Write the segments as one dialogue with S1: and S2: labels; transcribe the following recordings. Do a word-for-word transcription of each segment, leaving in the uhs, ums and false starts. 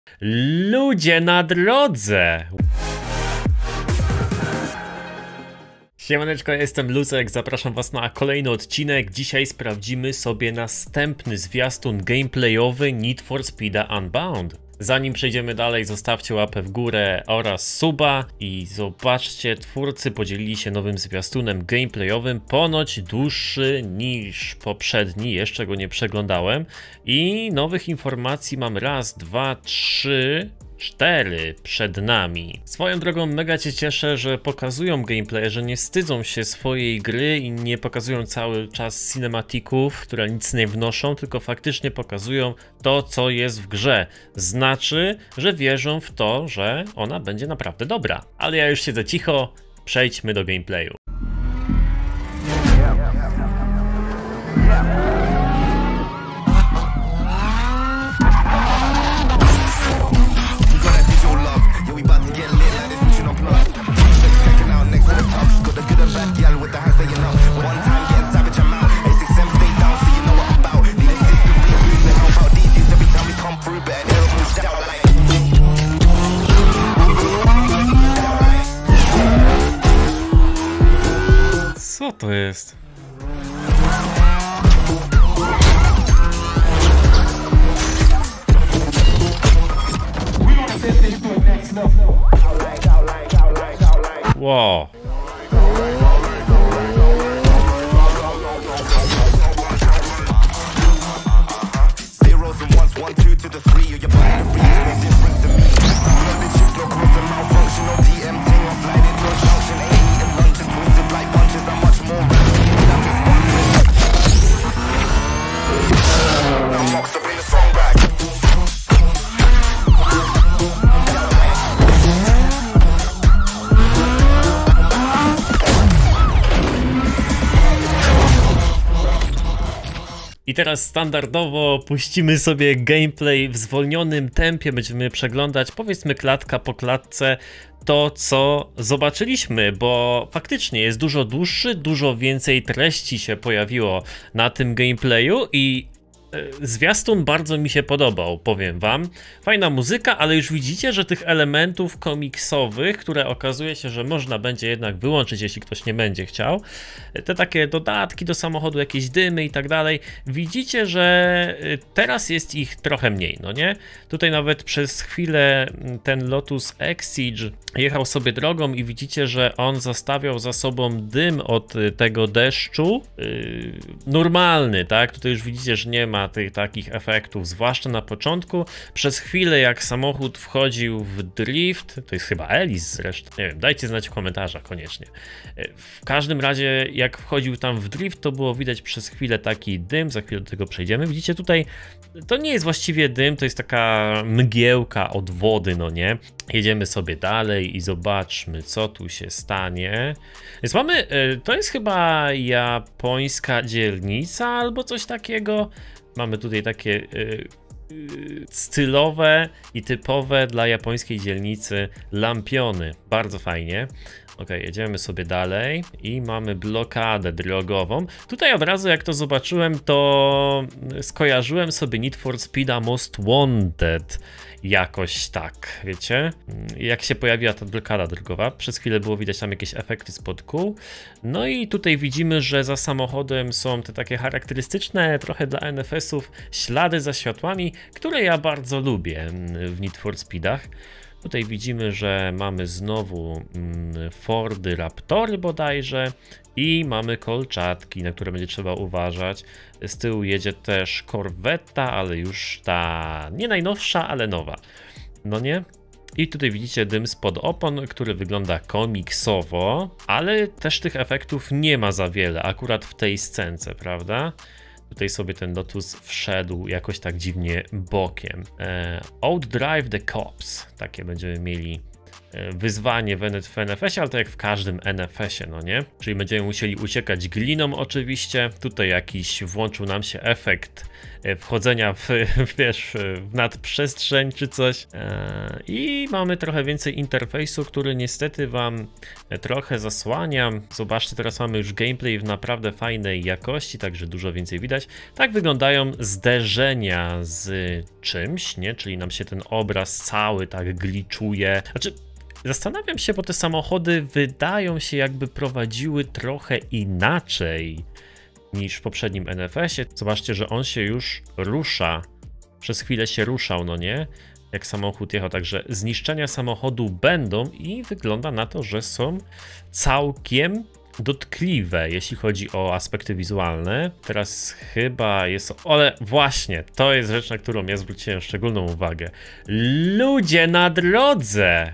S1: Ludzie na drodze! Siemaneczko, ja jestem Luzek, zapraszam was na kolejny odcinek. Dzisiaj sprawdzimy sobie następny zwiastun gameplayowy Need for Speeda Unbound. Zanim przejdziemy dalej, zostawcie łapę w górę oraz suba i zobaczcie, twórcy podzielili się nowym zwiastunem gameplayowym, ponoć dłuższy niż poprzedni, jeszcze go nie przeglądałem i nowych informacji mam raz, dwa, trzy, cztery przed nami. Swoją drogą mega się cieszę, że pokazują gameplay, że nie wstydzą się swojej gry i nie pokazują cały czas cinematików, które nic nie wnoszą, tylko faktycznie pokazują to, co jest w grze. Znaczy, że wierzą w to, że ona będzie naprawdę dobra. Ale ja już siedzę cicho, przejdźmy do gameplayu. Co to jest? Wow. I teraz standardowo puścimy sobie gameplay w zwolnionym tempie, będziemy przeglądać, powiedzmy klatka po klatce, to co zobaczyliśmy, bo faktycznie jest dużo dłuższy, dużo więcej treści się pojawiło na tym gameplayu i zwiastun bardzo mi się podobał, powiem wam. Fajna muzyka, ale już widzicie, że tych elementów komiksowych, które okazuje się, że można będzie jednak wyłączyć, jeśli ktoś nie będzie chciał, te takie dodatki do samochodu, jakieś dymy i tak dalej, widzicie, że teraz jest ich trochę mniej, no nie? Tutaj nawet przez chwilę ten Lotus Exige jechał sobie drogą i widzicie, że on zostawiał za sobą dym od tego deszczu, yy, normalny, tak? Tutaj już widzicie, że nie ma tych takich efektów, zwłaszcza na początku. Przez chwilę jak samochód wchodził w drift, to jest chyba Ellis zresztą, nie wiem, dajcie znać w komentarzach koniecznie. W każdym razie jak wchodził tam w drift, to było widać przez chwilę taki dym, za chwilę do tego przejdziemy. Widzicie tutaj, to nie jest właściwie dym, to jest taka mgiełka od wody, no nie? Jedziemy sobie dalej i zobaczmy, co tu się stanie. Więc mamy, to jest chyba japońska dzielnica albo coś takiego. Mamy tutaj takie yy, yy, stylowe i typowe dla japońskiej dzielnicy lampiony. Bardzo fajnie. Ok, jedziemy sobie dalej i mamy blokadę drogową. Tutaj od razu jak to zobaczyłem, to skojarzyłem sobie Need for Speeda Most Wanted. Jakoś tak, wiecie? Jak się pojawiła ta blokada drogowa, przez chwilę było widać tam jakieś efekty spod kół. No i tutaj widzimy, że za samochodem są te takie charakterystyczne, trochę dla N F S-ów, ślady za światłami, które ja bardzo lubię w Need for Speedach. Tutaj widzimy, że mamy znowu Fordy Raptory bodajże i mamy kolczatki, na które będzie trzeba uważać. Z tyłu jedzie też Corvetta, ale już ta nie najnowsza, ale nowa. No nie? I tutaj widzicie dym spod opon, który wygląda komiksowo, ale też tych efektów nie ma za wiele, akurat w tej scence, prawda? Tutaj sobie ten Lotus wszedł jakoś tak dziwnie bokiem. E, Outdrive the Cops, takie będziemy mieli wyzwanie w N F S ie, ale to jak w każdym N F S ie, no nie? Czyli będziemy musieli uciekać gliną oczywiście. Tutaj jakiś włączył nam się efekt wchodzenia w, wiesz, w nadprzestrzeń czy coś. I mamy trochę więcej interfejsu, który niestety wam trochę zasłaniam. Zobaczcie, teraz mamy już gameplay w naprawdę fajnej jakości, także dużo więcej widać. Tak wyglądają zderzenia z czymś, nie? Czyli nam się ten obraz cały tak gliczuje. Znaczy, zastanawiam się, bo te samochody wydają się jakby prowadziły trochę inaczej niż w poprzednim N F S ie. Zobaczcie, że on się już rusza. Przez chwilę się ruszał, no nie? Jak samochód jechał, także zniszczenia samochodu będą i wygląda na to, że są całkiem dotkliwe, jeśli chodzi o aspekty wizualne. Teraz chyba jest... Ale właśnie, to jest rzecz, na którą ja zwróciłem szczególną uwagę. Ludzie na drodze!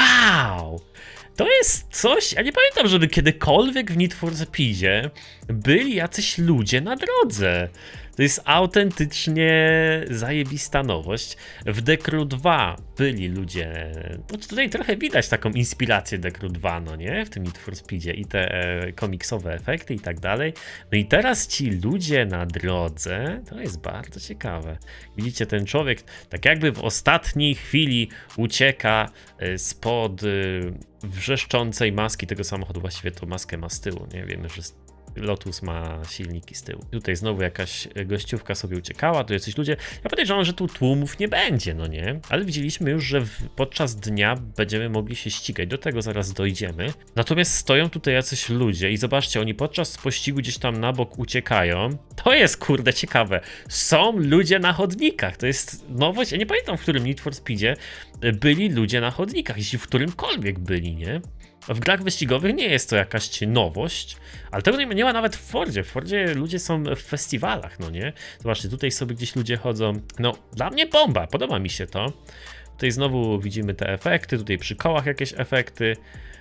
S1: Wow! To jest coś, ja nie pamiętam, żeby kiedykolwiek w Need for Speedzie byli jacyś ludzie na drodze. To jest autentycznie zajebista nowość. W The Crew dwa byli ludzie, no tutaj trochę widać taką inspirację The Crew dwa, no nie? W tym Need for Speedzie i te e, komiksowe efekty i tak dalej. No i teraz ci ludzie na drodze, to jest bardzo ciekawe. Widzicie, ten człowiek tak jakby w ostatniej chwili ucieka spod wrzeszczącej maski tego samochodu. Właściwie to maskę ma z tyłu, nie? Wiemy, że Lotus ma silniki z tyłu. Tutaj znowu jakaś gościówka sobie uciekała, tu jacyś ludzie. Ja podejrzewam, że tu tłumów nie będzie, no nie? Ale widzieliśmy już, że w, podczas dnia będziemy mogli się ścigać. Do tego zaraz dojdziemy. Natomiast stoją tutaj jacyś ludzie i zobaczcie, oni podczas pościgu gdzieś tam na bok uciekają. To jest kurde ciekawe. Są ludzie na chodnikach. To jest nowość. Ja nie pamiętam, w którym Need for Speedzie byli ludzie na chodnikach, jeśli w którymkolwiek byli, nie? W grach wyścigowych nie jest to jakaś nowość, ale tego nie, nie ma nawet w Fordzie. W Fordzie ludzie są w festiwalach, no nie? Zobaczcie, tutaj sobie gdzieś ludzie chodzą. No, dla mnie bomba, podoba mi się to. Tutaj znowu widzimy te efekty, tutaj przy kołach jakieś efekty.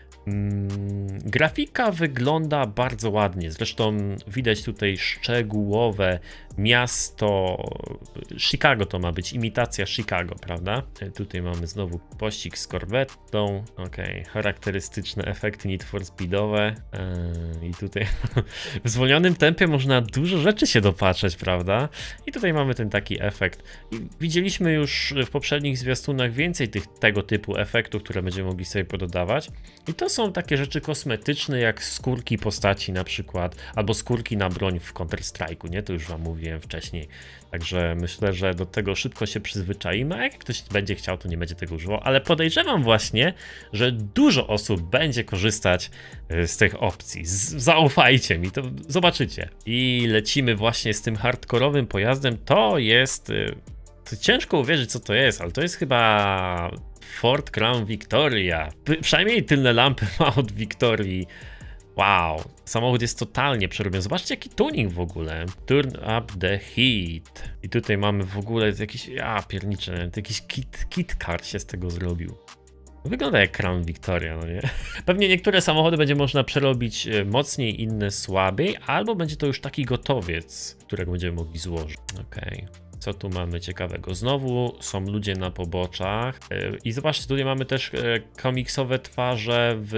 S1: Hmm, grafika wygląda bardzo ładnie, zresztą widać tutaj szczegółowe miasto Chicago, to ma być imitacja Chicago, prawda? Tutaj mamy znowu pościg z korwetą, ok, charakterystyczne efekty Need for Speedowe eee, i tutaj w zwolnionym tempie można dużo rzeczy się dopatrzeć, prawda? I tutaj mamy ten taki efekt. I widzieliśmy już w poprzednich zwiastunach więcej tych tego typu efektów, które będziemy mogli sobie pododawać. I to są takie rzeczy kosmetyczne, jak skórki postaci na przykład, albo skórki na broń w Counter-Strike'u, nie? To już wam mówiłem wcześniej. Także myślę, że do tego szybko się przyzwyczaimy, a jak ktoś będzie chciał, to nie będzie tego używał, ale podejrzewam właśnie, że dużo osób będzie korzystać z tych opcji. Z zaufajcie mi, to zobaczycie. I lecimy właśnie z tym hardkorowym pojazdem. To jest... To ciężko uwierzyć, co to jest, ale to jest chyba Ford Crown Victoria. Przynajmniej tylne lampy ma od Victorii. Wow, samochód jest totalnie przerobiony. Zobaczcie, jaki tuning w ogóle. Turn up the heat. I tutaj mamy w ogóle jakiś, ja pierniczę, jakiś kit, kit car się z tego zrobił. Wygląda jak Crown Victoria, no nie? Pewnie niektóre samochody będzie można przerobić mocniej, inne słabiej, albo będzie to już taki gotowiec, którego będziemy mogli złożyć. Okej. Okay. Co tu mamy ciekawego? Znowu są ludzie na poboczach i zobaczcie, tutaj mamy też komiksowe twarze w,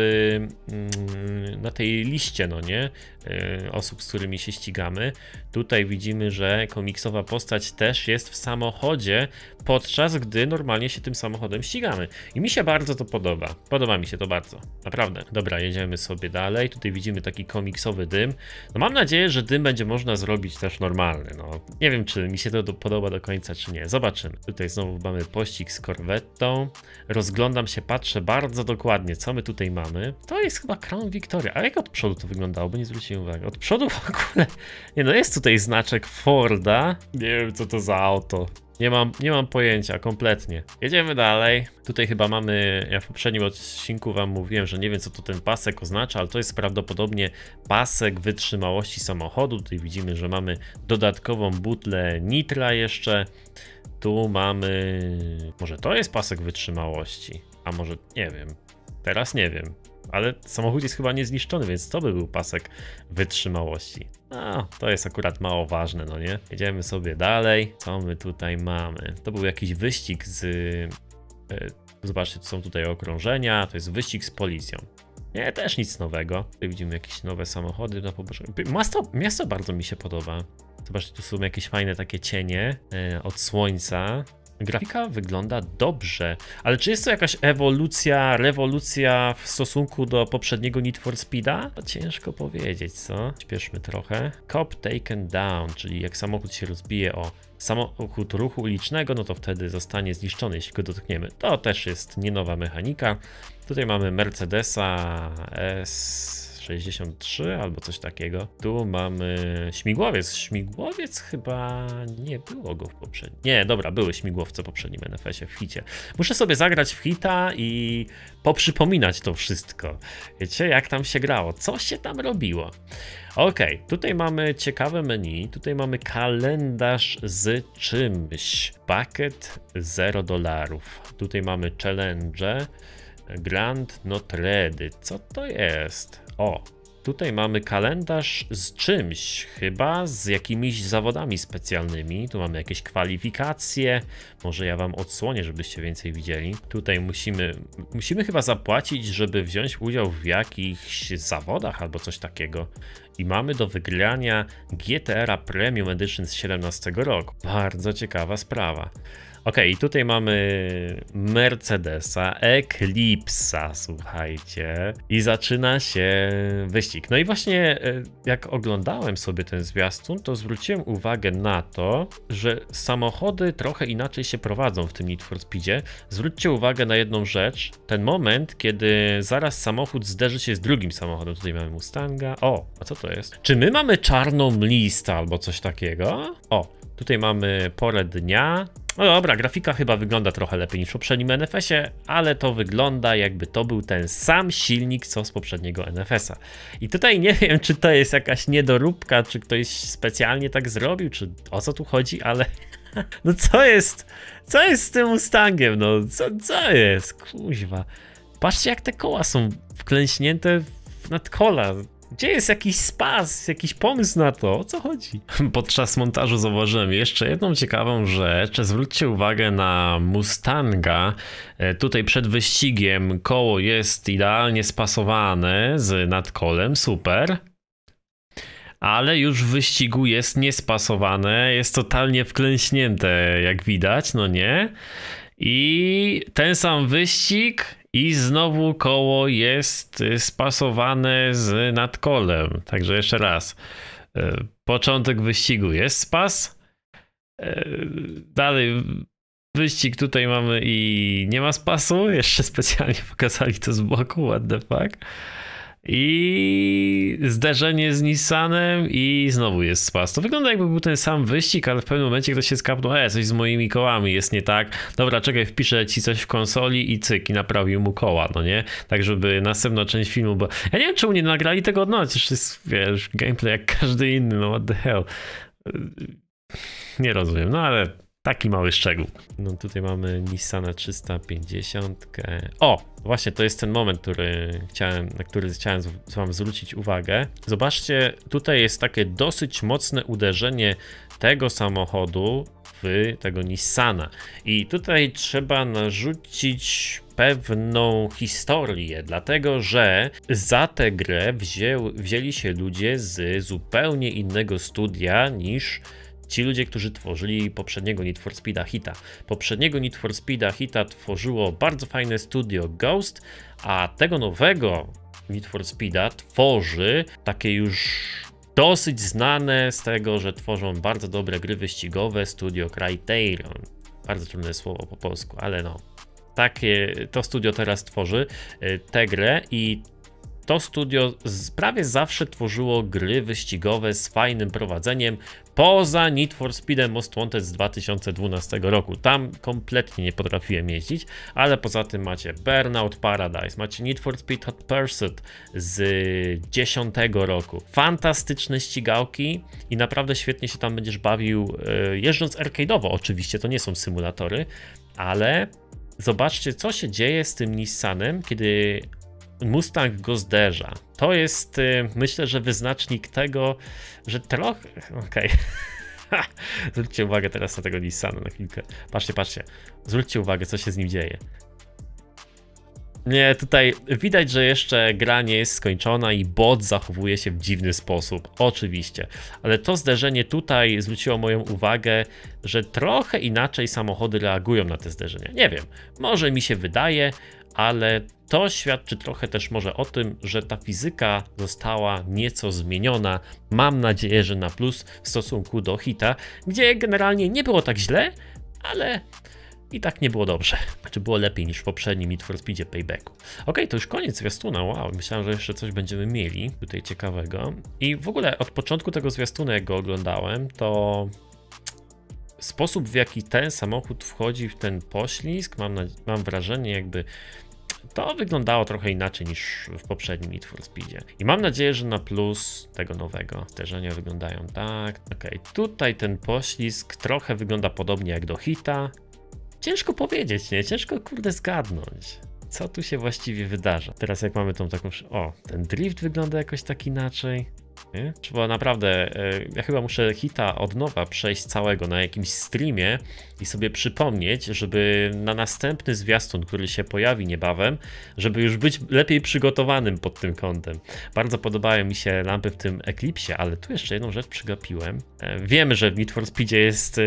S1: na tej liście, no nie? Osób, z którymi się ścigamy. Tutaj widzimy, że komiksowa postać też jest w samochodzie, podczas gdy normalnie się tym samochodem ścigamy. I mi się bardzo to podoba. Podoba mi się to bardzo. Naprawdę. Dobra, jedziemy sobie dalej. Tutaj widzimy taki komiksowy dym. No mam nadzieję, że dym będzie można zrobić też normalny. No, nie wiem, czy mi się to do, podoba do końca, czy nie. Zobaczymy. Tutaj znowu mamy pościg z korwetą. Rozglądam się, patrzę bardzo dokładnie, co my tutaj mamy. To jest chyba Crown Victoria. A jak od przodu to wyglądało? Bo nie zwróciłem uwagi. Od przodu w ogóle... Nie no, jest tutaj znaczek Forda. Nie wiem, co to za auto. Nie mam, nie mam pojęcia, kompletnie. Jedziemy dalej. Tutaj chyba mamy, ja w poprzednim odcinku wam mówiłem, że nie wiem, co to ten pasek oznacza, ale to jest prawdopodobnie pasek wytrzymałości samochodu. Tutaj widzimy, że mamy dodatkową butlę nitra jeszcze. Tu mamy... Może to jest pasek wytrzymałości? A może, nie wiem. Teraz nie wiem. Ale samochód jest chyba niezniszczony, więc to by był pasek wytrzymałości. No, to jest akurat mało ważne, no nie? Jedziemy sobie dalej. Co my tutaj mamy? To był jakiś wyścig z... Zobaczcie, to są tutaj okrążenia, to jest wyścig z policją. Nie, też nic nowego. Tutaj widzimy jakieś nowe samochody na pobocze. Miasto, miasto bardzo mi się podoba. Zobaczcie, tu są jakieś fajne takie cienie e, od słońca. Grafika wygląda dobrze, ale czy jest to jakaś ewolucja, rewolucja w stosunku do poprzedniego Need for Speeda? To ciężko powiedzieć, co? Śpieszmy trochę. Cop taken down, czyli jak samochód się rozbije o samochód ruchu ulicznego, no to wtedy zostanie zniszczony, jeśli go dotkniemy. To też jest nie nowa mechanika. Tutaj mamy Mercedesa S sześćdziesiąt trzy albo coś takiego. Tu mamy śmigłowiec. Śmigłowiec chyba nie było go w poprzednim. Nie, dobra, były śmigłowce w poprzednim N F S-ie, w hicie. Muszę sobie zagrać w hita i poprzypominać to wszystko. Wiecie, jak tam się grało, co się tam robiło. Ok, tutaj mamy ciekawe menu, tutaj mamy kalendarz z czymś. Bucket zero dolarów. Tutaj mamy challenge. Grand Not Ready. Co to jest? O, tutaj mamy kalendarz z czymś, chyba z jakimiś zawodami specjalnymi. Tu mamy jakieś kwalifikacje. Może ja wam odsłonię, żebyście więcej widzieli. Tutaj musimy, musimy chyba zapłacić, żeby wziąć udział w jakichś zawodach albo coś takiego. I mamy do wygrania G T R Premium Edition z siedemnastego roku. Bardzo ciekawa sprawa. Ok, i tutaj mamy Mercedesa, Eclipse'a, słuchajcie, i zaczyna się wyścig. No i właśnie jak oglądałem sobie ten zwiastun, to zwróciłem uwagę na to, że samochody trochę inaczej się prowadzą w tym Need for Speedzie. Zwróćcie uwagę na jedną rzecz, ten moment, kiedy zaraz samochód zderzy się z drugim samochodem. Tutaj mamy Mustanga. O, a co to jest? Czy my mamy czarną listę albo coś takiego? O, tutaj mamy porę dnia. No dobra, grafika chyba wygląda trochę lepiej niż w poprzednim N F S-ie, ale to wygląda jakby to był ten sam silnik co z poprzedniego N F S-a. I tutaj nie wiem, czy to jest jakaś niedoróbka, czy ktoś specjalnie tak zrobił, czy o co tu chodzi, ale no co jest, co jest z tym Mustangiem, no co, co jest, kuźwa. Patrzcie jak te koła są wklęśnięte w nadkola. Gdzie jest jakiś spas, jakiś pomysł na to? O co chodzi? Podczas montażu zauważyłem jeszcze jedną ciekawą rzecz. Zwróćcie uwagę na Mustanga. Tutaj przed wyścigiem koło jest idealnie spasowane z nadkolem, super. Ale już w wyścigu jest niespasowane, jest totalnie wklęśnięte, jak widać, no nie? I ten sam wyścig i znowu koło jest spasowane z nadkolem. Także jeszcze raz. Początek wyścigu jest spas. Dalej wyścig tutaj mamy i nie ma spasu. Jeszcze specjalnie pokazali to z boku. What the fuck? I zderzenie z Nissanem i znowu jest spas. To wygląda jakby był ten sam wyścig, ale w pewnym momencie ktoś się skapnął, e, coś z moimi kołami jest nie tak. Dobra, czekaj, wpiszę ci coś w konsoli i cyk, i naprawił mu koła, no nie? Tak, żeby następna część filmu, bo ja nie wiem, czemu nie nagrali tego od nowa, przecież jest, wiesz, gameplay jak każdy inny, no what the hell. Nie rozumiem, no ale taki mały szczegół. No tutaj mamy Nissana trzysta pięćdziesiąt. O, właśnie to jest ten moment, który chciałem, na który chciałem z wam zwrócić uwagę. Zobaczcie, tutaj jest takie dosyć mocne uderzenie tego samochodu w tego Nissana. I tutaj trzeba narzucić pewną historię, dlatego że za tę grę wzięł, wzięli się ludzie z zupełnie innego studia niż ci ludzie, którzy tworzyli poprzedniego Need for Speeda Hita. Poprzedniego Need for Speeda Hita tworzyło bardzo fajne studio Ghost, a tego nowego Need for Speeda tworzy takie już dosyć znane z tego, że tworzą bardzo dobre gry wyścigowe studio Criterion. Bardzo trudne słowo po polsku, ale no. Takie, to studio teraz tworzy tę grę i to studio prawie zawsze tworzyło gry wyścigowe z fajnym prowadzeniem, poza Need for Speedem Most Wanted z dwa tysiące dwunastego roku. Tam kompletnie nie potrafiłem jeździć, ale poza tym macie Burnout Paradise, macie Need for Speed Hot Pursuit z dziesiątego roku. Fantastyczne ścigałki i naprawdę świetnie się tam będziesz bawił, jeżdżąc arcade'owo. Oczywiście to nie są symulatory, ale zobaczcie, co się dzieje z tym Nissanem, kiedy Mustang go zderza. To jest, myślę, że wyznacznik tego, że trochę... Okej. Okay. Zwróćcie uwagę teraz na tego Nissana na chwilkę. Patrzcie, patrzcie. Zwróćcie uwagę, co się z nim dzieje. Nie, tutaj widać, że jeszcze gra nie jest skończona i bot zachowuje się w dziwny sposób, oczywiście. Ale to zderzenie tutaj zwróciło moją uwagę, że trochę inaczej samochody reagują na te zderzenia. Nie wiem, może mi się wydaje, ale to świadczy trochę też może o tym, że ta fizyka została nieco zmieniona. Mam nadzieję, że na plus w stosunku do Hita, gdzie generalnie nie było tak źle, ale i tak nie było dobrze. Znaczy było lepiej niż w poprzednim Need for Speedzie Paybacku. Ok, to już koniec zwiastuna. Wow, myślałem, że jeszcze coś będziemy mieli tutaj ciekawego. I w ogóle od początku tego zwiastuna, jak go oglądałem, to sposób, w jaki ten samochód wchodzi w ten poślizg, mam, na... mam wrażenie, jakby to wyglądało trochę inaczej niż w poprzednim Need for Speedzie. I mam nadzieję, że na plus tego nowego zderzenia wyglądają tak. Ok, tutaj ten poślizg trochę wygląda podobnie jak do Hita. Ciężko powiedzieć, nie? Ciężko kurde zgadnąć, co tu się właściwie wydarza. Teraz jak mamy tą taką... O, ten drift wygląda jakoś tak inaczej. Nie? Trzeba naprawdę... Ja chyba muszę Hita od nowa przejść całego na jakimś streamie i sobie przypomnieć, żeby na następny zwiastun, który się pojawi niebawem, żeby już być lepiej przygotowanym pod tym kątem. Bardzo podobają mi się lampy w tym Eclipsie, ale tu jeszcze jedną rzecz przegapiłem. Wiemy, że w Need for Speedzie jest...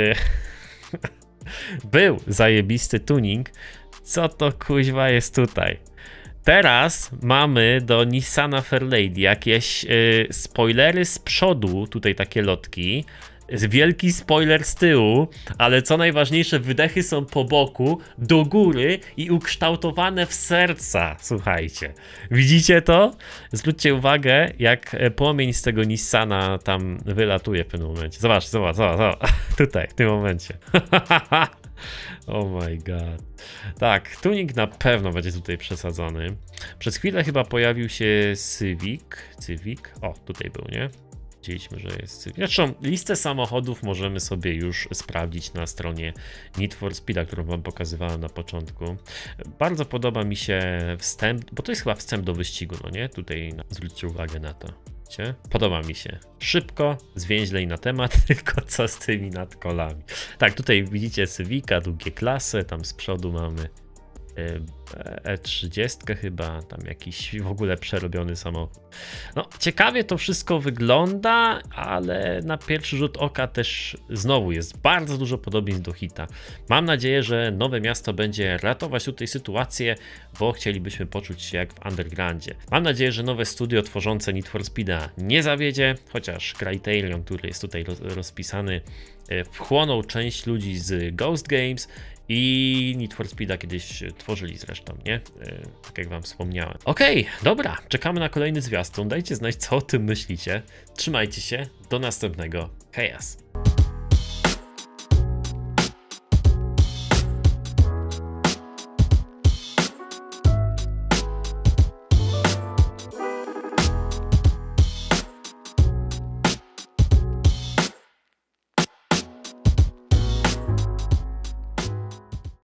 S1: Był zajebisty tuning. Co to kuźwa jest tutaj? Teraz mamy do Nissana Fairlady jakieś yy, spoilery z przodu, tutaj takie lotki. Wielki spoiler z tyłu, ale co najważniejsze, wydechy są po boku, do góry i ukształtowane w serca. Słuchajcie, widzicie to? Zwróćcie uwagę, jak płomień z tego Nissana tam wylatuje w pewnym momencie. Zobacz, zobacz, zobacz, zobacz. Tutaj, w tym momencie. Oh my god. Tak, tuning na pewno będzie tutaj przesadzony. Przez chwilę chyba pojawił się Civic. Civic? O, tutaj był, nie? Widzieliśmy, że jest Civic. Zresztą listę samochodów możemy sobie już sprawdzić na stronie Need for Speeda, którą wam pokazywałem na początku. Bardzo podoba mi się wstęp, bo to jest chyba wstęp do wyścigu, no nie? Tutaj zwróćcie uwagę na to. Widzicie? Podoba mi się. Szybko, zwięźlej na temat, tylko co z tymi nadkolami. Tak, tutaj widzicie Civica, długie klasy, tam z przodu mamy E trzydzieści chyba, tam jakiś w ogóle przerobiony samochód. No, ciekawie to wszystko wygląda, ale na pierwszy rzut oka też znowu jest bardzo dużo podobieństw do Hita. Mam nadzieję, że nowe miasto będzie ratować tutaj sytuację, bo chcielibyśmy poczuć się jak w Undergroundzie. Mam nadzieję, że nowe studio tworzące Need for Speeda nie zawiedzie, chociaż Criterion, który jest tutaj rozpisany, wchłonął część ludzi z Ghost Games i Need for Speeda kiedyś tworzyli zresztą, nie? Tak jak wam wspomniałem. Okej, okay, dobra, czekamy na kolejny zwiastun. Dajcie znać, co o tym myślicie. Trzymajcie się, do następnego. Hejas!